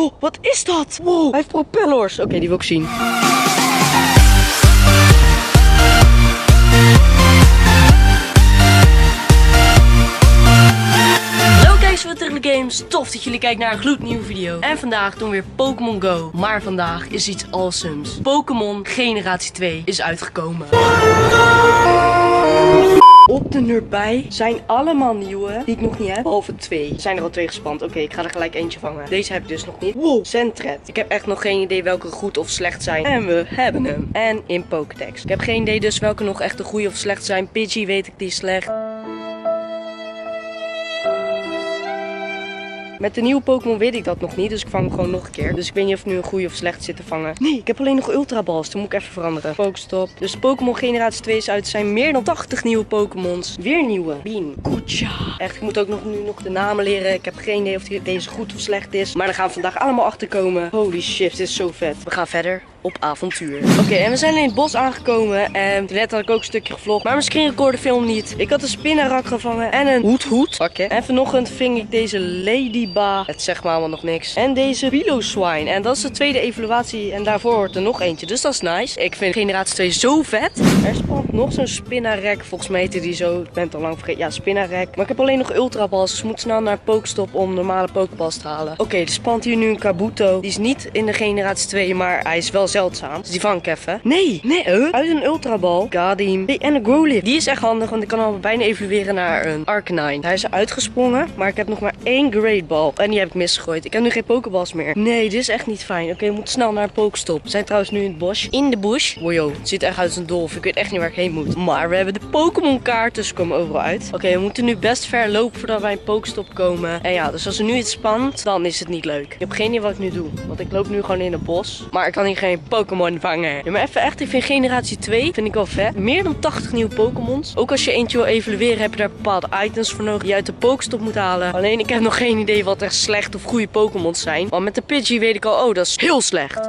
Oh, wat is dat? Wow, hij heeft propellers. Oké, die wil ik zien. Van Turtle Games, tof dat jullie kijken naar een gloednieuwe video. En vandaag doen we weer Pokémon Go. Maar vandaag is iets awesomes. Pokémon Generatie 2 is uitgekomen. Op de erbij zijn allemaal nieuwe die ik nog niet heb. Behalve 2. Er zijn er al 2 gespand. Oké, ik ga er gelijk eentje vangen. Deze heb ik dus nog niet. Wow, Sentret. Ik heb echt nog geen idee welke goed of slecht zijn. En we hebben hem. En in Pokédex. Ik heb geen idee dus welke nog echt de goede of slecht zijn. Pidgey weet ik die is slecht. Met de nieuwe Pokémon weet ik dat nog niet, dus ik vang hem gewoon nog een keer. Dus ik weet niet of ik nu een goede of slecht zit te vangen. Nee, ik heb alleen nog Ultra Balls, dan moet ik even veranderen. Pokestop. Dus Pokémon Generatie 2 is uit. Er zijn meer dan 80 nieuwe Pokémons. Weer nieuwe. Bean. Kucha. Echt, ik moet ook nu nog de namen leren. Ik heb geen idee of deze goed of slecht is. Maar daar gaan we vandaag allemaal achter komen. Holy shit, dit is zo vet. We gaan verder op avontuur. Oké, en we zijn in het bos aangekomen. En net had ik ook een stukje gevlogd. Maar mijn screenrecorderfilm niet. Ik had een spinnerak gevangen en een hoed. Pakken. En vanochtend ving ik deze Ladyba. Het zegt me allemaal nog niks. En deze Piloswine. En dat is de tweede evaluatie. En daarvoor hoort er nog eentje. Dus dat is nice. Ik vind Generatie 2 zo vet. Er spant nog zo'n spinnarek. Volgens mij heette die zo. Ik ben het al lang vergeten. Ja, spinnarek. Maar ik heb alleen nog ultraballs. Dus ik moet snel naar Pokestop om normale Pokéballs te halen. Oké, er spant hier nu een Kabuto. Die is niet in de Generatie 2. Maar hij is wel zeldzaam. Dus die vang ik even. Nee, uit een ultrabal. Godim. Hey, en een Growlithe. Die is echt handig, want ik kan al bijna evolueren naar een Arcanine. Hij is uitgesprongen, maar ik heb nog maar 1 Great Ball. En die heb ik misgegooid. Ik heb nu geen Pokéballs meer. Nee, dit is echt niet fijn. Oké, we moeten snel naar een Pokestop. We zijn trouwens nu in het bos. In de bush. Wow, het ziet echt uit als een dolf. Ik weet echt niet waar ik heen moet. Maar we hebben de Pokémon kaart, dus we komen overal uit. Oké, we moeten nu best ver lopen voordat wij een Pokestop komen. En ja, dus als er nu iets spant, dan is het niet leuk. Ik heb geen idee wat ik nu doe. Want ik loop nu gewoon in het bos. Maar ik kan hier geen Pokémon vangen. Ja, maar even echt, ik vind Generatie 2 vind ik wel vet. Meer dan 80 nieuwe Pokémons. Ook als je eentje wil evalueren, heb je daar bepaalde items voor nodig die je uit de Pokestop moet halen. Alleen ik heb nog geen idee wat echt slecht of goede Pokémons zijn. Want met de Pidgey weet ik al, oh, dat is heel slecht.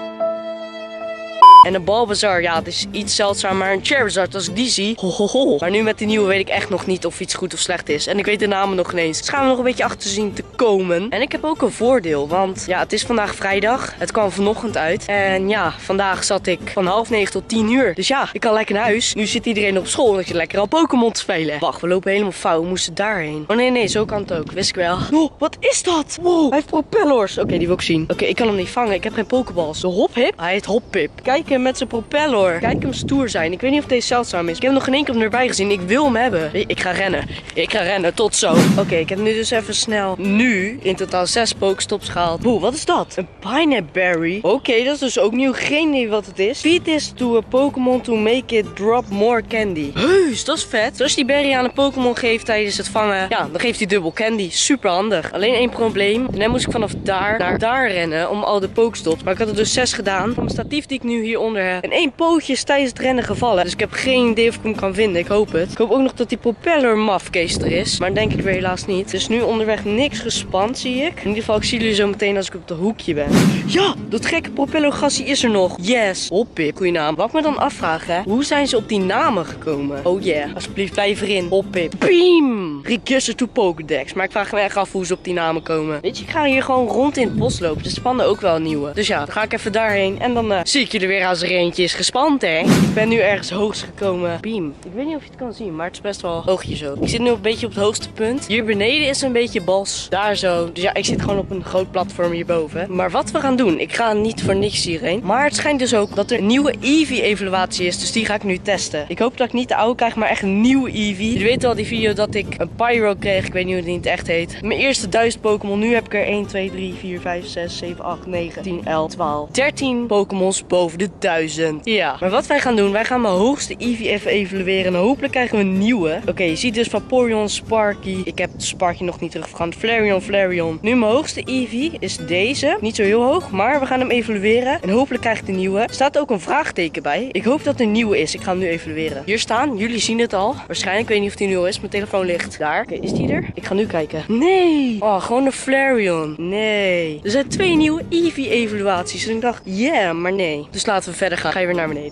En een Bulbasaur, ja, het is iets zeldzaam, maar een Charizard, als ik die zie, ho. Maar nu met de nieuwe weet ik echt nog niet of iets goed of slecht is. En ik weet de namen nog niet eens. Dus gaan we nog een beetje achter zien te komen. En ik heb ook een voordeel, want ja, het is vandaag vrijdag. Het kwam vanochtend uit. En ja, vandaag zat ik van 8:30 tot 10:00. Dus ja, ik kan lekker naar huis. Nu zit iedereen op school en ik zit lekker al Pokémon te spelen. Wacht, we lopen helemaal fout. We moesten daarheen. Oh nee, zo kan het ook. Wist ik wel. Oh, wat is dat? Wow, hij heeft propellers. Oké, die wil ik zien. Oké, ik kan hem niet vangen. Ik heb geen Pokéballs. De Hoppip? Hij heet Hoppip. Kijk hem met zijn propeller. Kijk hem stoer zijn. Ik weet niet of deze zeldzaam is. Ik heb hem nog geen enkele erbij gezien. Ik wil hem hebben. Ik ga rennen. Ik ga rennen. Tot zo. Oké, ik heb nu dus even snel nu in totaal 6 Pokestops gehaald. Wow, wat is dat? Een Pineapple Berry. Oké, dat is dus ook nieuw. Geen idee wat het is. Feed this to a Pokémon to make it drop more candy. Heus, dat is vet. Dus als je die berry aan een Pokémon geeft tijdens het vangen, ja, dan geeft hij dubbel candy. Super handig. Alleen 1 probleem. En dan moest ik vanaf daar naar daar rennen om al de Pokestops. Maar ik had er dus 6 gedaan. Van mijn statief die ik nu hieronder heb. En 1 pootje is tijdens het rennen gevallen. Dus ik heb geen idee of ik hem kan vinden. Ik hoop het. Ik hoop ook nog dat die propeller mafcase er is. Maar denk ik weer helaas niet. Dus nu onderweg niks gespand, zie ik. In ieder geval, ik zie jullie zo meteen als ik op de hoekje ben. Ja, dat gekke propellergassie is er nog. Yes. Hoppip. Goeie naam. Wat ik me dan afvraag, hè. Hoe zijn ze op die namen gekomen? Oh yeah. Alsjeblieft, blijf erin. Hoppip. Beam. Register to Pokédex. Maar ik vraag me echt af hoe ze op die namen komen. Weet je, ik ga hier gewoon rond in het bos lopen. Er spannen ook wel nieuwe. Dus ja, dan ga ik even daarheen. En dan zie ik je er weer als er eentje is gespand, hè. Ik ben nu ergens hoogst gekomen. Beam. Ik weet niet of je het kan zien, maar het is best wel hoogjes ook. Ik zit nu een beetje op het hoogste punt. Hier beneden is een beetje bos. Daar zo. Dus ja, ik zit gewoon op een groot platform hierboven. Maar wat we gaan doen, ik ga niet voor niks hierheen. Maar het schijnt dus ook dat er een nieuwe Eevee-evaluatie is. Dus die ga ik nu testen. Ik hoop dat ik niet de oude krijg, maar echt een nieuwe Eevee. Jullie weten al die video dat ik een Pyro kreeg. Ik weet niet hoe die in het echt heet. Mijn eerste 1000 Pokémon. Nu heb ik er 1, 2, 3, 4, 5, 6, 7, 8, 9, 10, 11, 12, 13 Pokémons boven de 1000. Ja, maar wat wij gaan doen, wij gaan mijn hoogste Eevee even evalueren. En hopelijk krijgen we een nieuwe. Oké, je ziet dus Vaporeon, Sparky. Ik heb Sparky nog niet teruggegaan. Flareon. Nu mijn hoogste Eevee is deze. Niet zo heel hoog, maar we gaan hem evalueren. En hopelijk krijg ik de nieuwe. Er staat ook een vraagteken bij. Ik hoop dat het een nieuwe is. Ik ga hem nu evalueren. Hier staan, jullie zien het al. Waarschijnlijk, ik weet niet of die nieuw is. Mijn telefoon ligt daar. Oké, is die er? Ik ga nu kijken. Nee! Oh, gewoon een Flareon. Nee. Er zijn 2 nieuwe Eevee evaluaties. En ik dacht, yeah, maar nee. Dus laten we verder gaan, ga je weer naar beneden.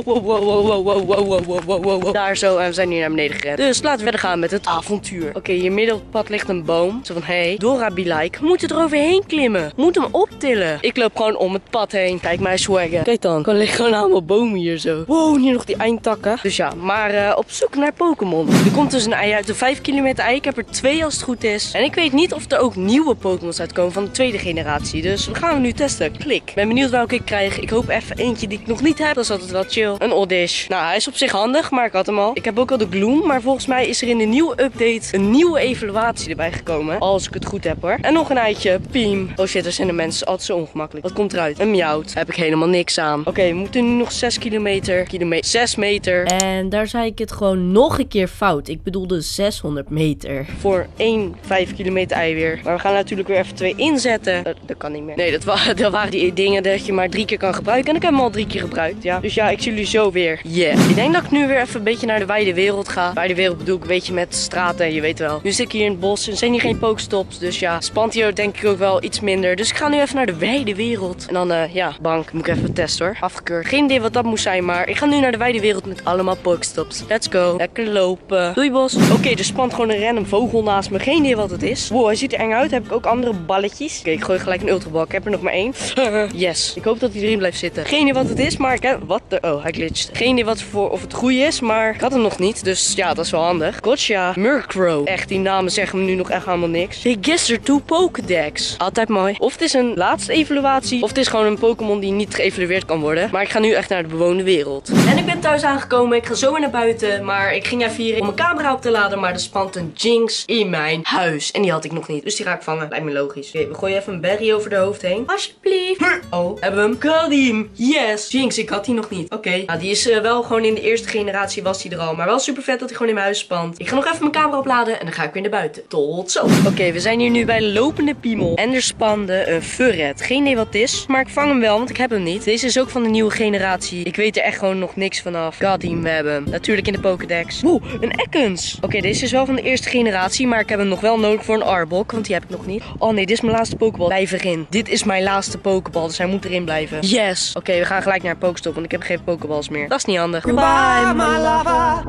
Wow. Daar zo, en we zijn hier naar beneden gerend. Dus laten we verder gaan met het avontuur. Oké, hier midden op het pad ligt een boom. Zo van, hey, Dora be like, we moeten er overheen klimmen. We moeten hem optillen. Ik loop gewoon om het pad heen. Kijk mij swaggen. Kijk dan, er liggen gewoon allemaal bomen hier zo. Wow, hier nog die eindtakken. Dus ja, maar op zoek naar Pokémon. Er komt dus een ei uit, een 5 kilometer ei. Ik heb er 2 als het goed is. En ik weet niet of er ook nieuwe Pokémons uitkomen van de tweede generatie. Dus we gaan hem nu testen. Klik. Ik ben benieuwd welke ik krijg. Ik hoop even eentje die ik nog niet heb. Dat is altijd wel chill. Een Oddish. Nou, hij is op zich handig, maar ik had hem al. Ik heb ook al de Gloom, maar volgens mij is er in de nieuwe update een nieuwe evaluatie erbij gekomen. Als ik het goed heb hoor. En nog een eitje. Piem. Oh shit, er zijn de mensen altijd zo ongemakkelijk. Wat komt eruit? Een Meowth. Daar heb ik helemaal niks aan. Oké, we moeten nu nog 6 kilometer. 6 meter. En daar zei ik het gewoon nog een keer fout. Ik bedoelde 600 meter. Voor 1 5 kilometer ei weer. Maar we gaan natuurlijk weer even 2 inzetten. Dat kan niet meer. Nee, dat waren die dingen dat je maar 3 keer kan gebruiken. En ik heb hem al 3 keer gebruikt. Ja. Dus ja, ik zie jullie zo weer. Yeah. Ik denk dat ik nu weer even een beetje naar de wijde wereld ga. Wijde wereld bedoel ik een beetje met straten. Je weet wel. Nu zit ik hier in het bos. Er zijn hier geen Pokestops. Dus ja, spant hier denk ik ook wel iets minder. Dus ik ga nu even naar de wijde wereld. En dan, ja, bank. Moet ik even testen hoor. Afgekeurd. Geen idee wat dat moest zijn. Maar ik ga nu naar de wijde wereld met allemaal Pokestops. Let's go. Lekker lopen. Doei bos. Oké, er spant gewoon een random vogel naast me. Geen idee wat het is. Wow, hij ziet er eng uit. Heb ik ook andere balletjes. Oké, ik gooi gelijk een ultrabal. Ik heb er nog maar 1. Yes. Ik hoop dat hij erin blijft zitten. Geen idee wat het is, maar ik heb... Wat de... Oh, hij glitcht. Geen idee of het goed is, maar ik had hem nog niet. Dus ja, dat is wel handig. Gotcha. Murkrow. Echt, die namen zeggen me nu nog echt helemaal niks. Hey, Gister 2 Pokédex. Altijd mooi. Of het is een laatste evaluatie, of het is gewoon een Pokémon die niet geëvalueerd kan worden. Maar ik ga nu echt naar de bewoonde wereld. En ik ben thuis aangekomen. Ik ga zo weer naar buiten. Maar ik ging even hier om mijn camera op te laden. Maar er spant een Jynx in mijn huis. En die had ik nog niet. Dus die ga ik vangen. Lijkt me logisch. Oké, we gooien even een berry over de hoofd heen. Alsjeblieft. Oh, hebben we hem. Got him. Yes. Jynx, ik had die nog niet. Oké. Nou, die is wel gewoon in de eerste generatie was die er al. Maar wel super vet dat hij gewoon in mijn huis spant. Ik ga nog even mijn camera opladen. En dan ga ik weer naar buiten. Tot zo. Oké, we zijn hier nu bij de lopende piemel. En er spande een furret. Geen idee wat het is. Maar ik vang hem wel, want ik heb hem niet. Deze is ook van de nieuwe generatie. Ik weet er echt gewoon nog niks vanaf. God damn, we hebben hem. Natuurlijk in de Pokédex. Oeh, een Ekans. Oké, deze is wel van de eerste generatie. Maar ik heb hem nog wel nodig voor een Arbok. Want die heb ik nog niet. Oh nee, dit is mijn laatste Pokéball. Blijf erin. Dit is mijn laatste Pokéball. Dus hij moet erin blijven. Yes. Oké, we gaan gelijk naar een Pokestop. Want ik heb geen Pokéballs meer. Dat is niet handig. Goodbye, my lover.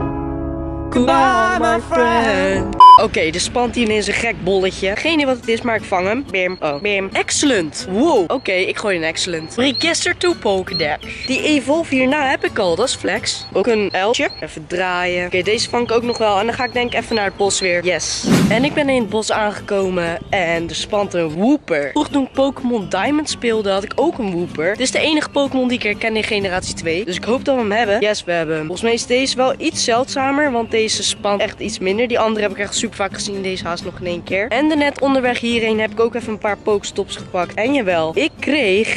Goodbye, my friend. Oké, de spant hier is een gek bolletje. Geen idee wat het is, maar ik vang hem. Bim. Oh, bim. Excellent. Wow. Oké, ik gooi een excellent. Register 2 Pokédex. Die evolve hierna heb ik al. Dat is flex. Ook een uiltje. Even draaien. Oké, deze vang ik ook nog wel. En dan ga ik denk ik even naar het bos weer. Yes. En ik ben in het bos aangekomen. En er spant een Wooper. Vroeger toen ik Pokémon Diamond speelde, had ik ook een Wooper. Dit is de enige Pokémon die ik herken in generatie 2. Dus ik hoop dat we hem hebben. Yes, we hebben hem. Volgens mij is deze wel iets zeldzamer. Want deze spant echt iets minder. Die andere heb ik echt super vaak gezien. Deze haast nog in 1 keer. En net onderweg hierheen heb ik ook even een paar Pokestops gepakt. En jawel, ik kreeg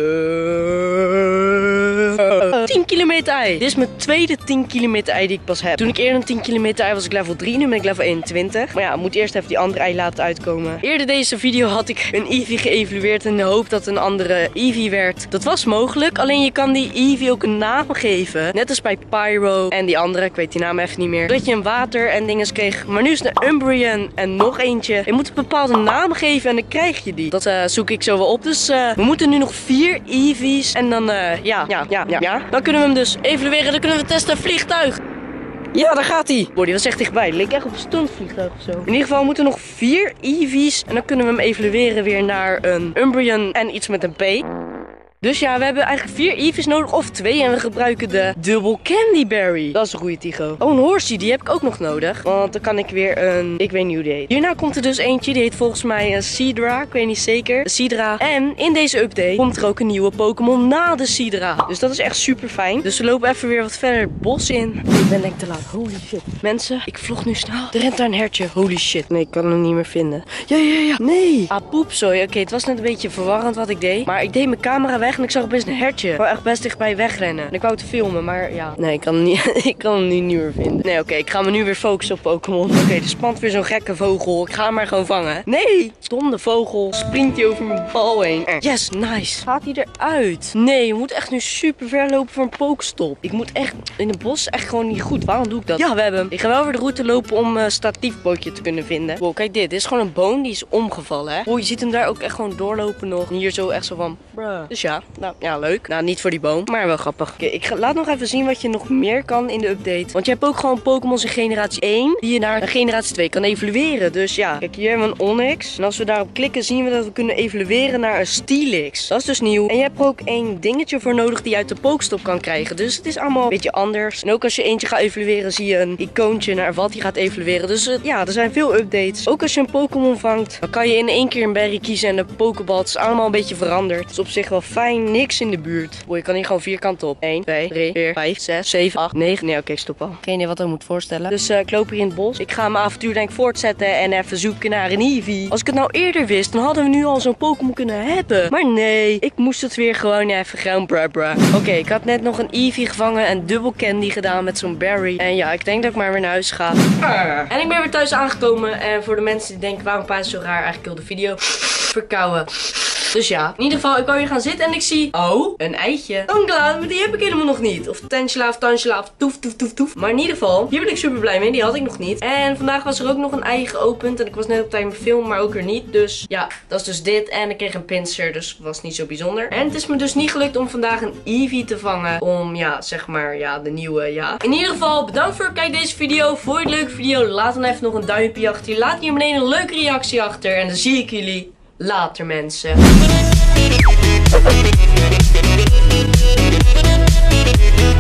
10 kilometer ei. Dit is mijn tweede 10 kilometer ei die ik pas heb. Toen ik eerder een 10 kilometer ei was ik level 3. Nu ben ik level 21. Maar ja, ik moet eerst even die andere ei laten uitkomen. Eerder deze video had ik een Eevee geëvalueerd in de hoop dat het een andere Eevee werd. Dat was mogelijk. Alleen je kan die Eevee ook een naam geven. Net als bij Pyro en die andere. Ik weet die naam even niet meer. Dat je een water en dingen kreeg. Maar nu is het een Umbreon en nog eentje. Je moet een bepaalde naam geven en dan krijg je die. Dat zoek ik zo wel op. Dus we moeten nu nog 4 Eevees. En dan ja. Dan kunnen we hem dus evalueren. Dan kunnen we testen. Vliegtuig. Ja, daar gaat hij. Boah, die was echt dichtbij. Het leek echt op een stuntvliegtuig of zo. In ieder geval moeten we nog 4 Eevees. En dan kunnen we hem evalueren weer naar een Umbreon en iets met een P. Dus ja, we hebben eigenlijk 4 Eevees nodig of 2 en we gebruiken de Double Candy Berry. Dat is een goede Tigo. Oh, een Horsey, die heb ik ook nog nodig. Want dan kan ik weer een... Ik weet niet hoe die heet. Hierna komt er dus eentje, die heet volgens mij een Seadra. Ik weet niet zeker. Een Seadra. En in deze update komt er ook een nieuwe Pokémon na de Seadra. Dus dat is echt super fijn. Dus we lopen even weer wat verder het bos in. Ik ben denk ik te laat. Holy shit. Mensen, ik vlog nu snel. Er rent daar een hertje. Holy shit. Nee, ik kan hem niet meer vinden. Ja. Nee. Ah, poepzooi. Oké, het was net een beetje verwarrend wat ik deed. Maar ik deed mijn camera weg en ik zag opeens een hertje. Ik wou echt best dichtbij wegrennen. En ik wou het filmen, maar ja. Nee, ik kan hem niet, ik kan hem niet meer vinden. Nee, oké, ik ga me nu weer focussen op Pokémon. Oké, er spant weer zo'n gekke vogel. Ik ga hem maar gewoon vangen. Nee! Stom de vogel. Springt hij over mijn bal heen. Yes, nice. Gaat hij eruit? Nee, je moet echt nu super ver lopen voor een Pokestop. Ik moet echt in het bos echt gewoon niet goed. Waarom doe ik dat? Ja, we hebben hem. Ik ga wel weer de route lopen om een statiefbootje te kunnen vinden. Wow, kijk dit. Dit is gewoon een boom die is omgevallen, hè. Oh, je ziet hem daar ook echt gewoon doorlopen nog. En hier zo echt zo van, bruh. Dus ja, nou ja, leuk. Nou, niet voor die boom, maar wel grappig. Oké, laat nog even zien wat je nog meer kan in de update. Want je hebt ook gewoon Pokémon's in generatie 1 die je naar generatie 2 kan evolueren. Dus ja, kijk, hier hebben we een Onix. En als we daarop klikken, zien we dat we kunnen evolueren naar een Steelix. Dat is dus nieuw. En je hebt er ook één dingetje voor nodig die je uit de Pokestop kan krijgen. Dus het is allemaal een beetje anders. En ook als je eentje gaat evolueren, zie je een icoontje naar wat hij gaat evolueren. Dus ja, er zijn veel updates. Ook als je een Pokémon vangt, dan kan je in één keer een berry kiezen en de Pokéball is allemaal een beetje veranderd. Het is op zich wel fijn, niks in de buurt. Boy, je kan hier gewoon vierkant op. 1, 2, 3, 4, 5, 6, 7, 8, 9. Nee, oké, stop al. Geen idee wat ik moet voorstellen. Dus ik loop hier in het bos. Ik ga mijn avontuur denk ik voortzetten en even zoeken naar een Eevee. Als ik het nou eerder wist, dan hadden we nu al zo'n Pokémon kunnen hebben. Maar nee, ik moest het weer gewoon even gaan brabra. Oké, ik had net nog een Eevee gevangen en dubbel candy gedaan met zo'n berry. En ja, ik denk dat ik maar weer naar huis ga. En ik ben weer thuis aangekomen. En voor de mensen die denken, waarom praat je zo raar? Eigenlijk heel de video verkouden. Dus ja, in ieder geval, ik wou hier gaan zitten en ik zie... Oh, een eitje. Tangela, maar die heb ik helemaal nog niet. Of Tangela of Tangela of toef, toef, toef, toef. Maar in ieder geval, hier ben ik super blij mee. Die had ik nog niet. En vandaag was er ook nog een ei geopend. En ik was net op tijd met film, maar ook er niet. Dus ja, dat is dus dit. En ik kreeg een pincer, dus was niet zo bijzonder. En het is me dus niet gelukt om vandaag een Eevee te vangen. Om, ja, zeg maar, ja, de nieuwe, ja. In ieder geval, bedankt voor het kijken deze video. Vond je het een leuke video? Laat dan even nog een duimpje achter. Laat hier beneden een leuke reactie achter. En dan zie ik jullie later, mensen.